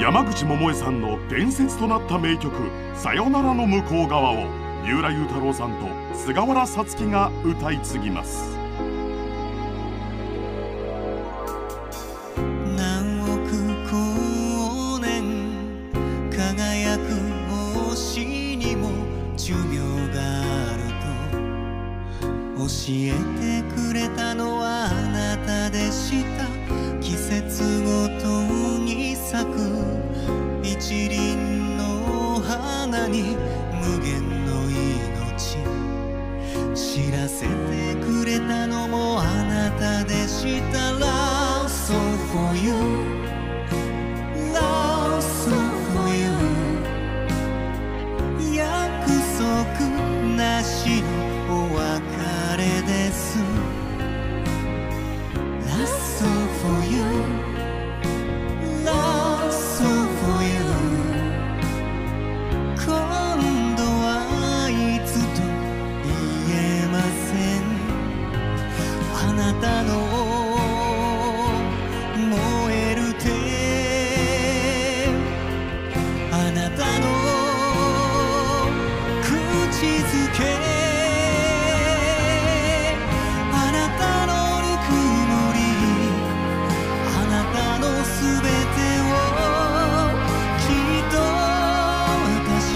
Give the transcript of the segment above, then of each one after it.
山口百恵さんの伝説となった名曲「さよならの向こう側」を三浦祐太朗さんと菅原さつきが歌い継ぎます。 何億光年輝く星にも寿命があると教えてくれたのはあなたでした。季節ごとに咲く一輪の花に無限の命知らせてくれたのもあなたでした。 Love so for you Love so for you 約束なしのお別れです。 Love so for you Love so for you 今度はいつと言えません。あなたの燃える手あなたの口づけあなたのぬくもりあなたのすべてをきっと私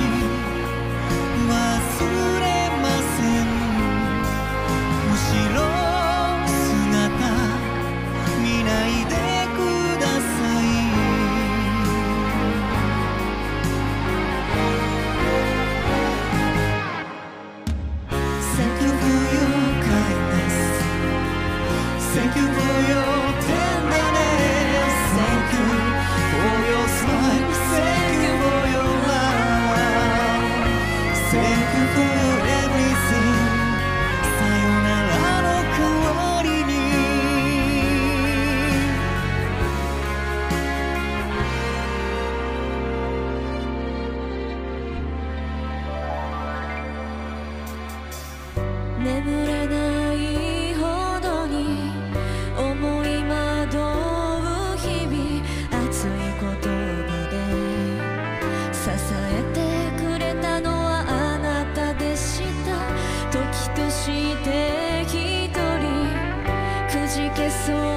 忘れません。後ろ姿見ないでください。Thank you for your kindness Thank you for your tenderness Thank you for your smile Thank you for your love Thank you for your everything さよならの代わりに眠れないほどに思い惑う日々熱い言葉で支えてくれたのはあなたでした。時として一人くじけそう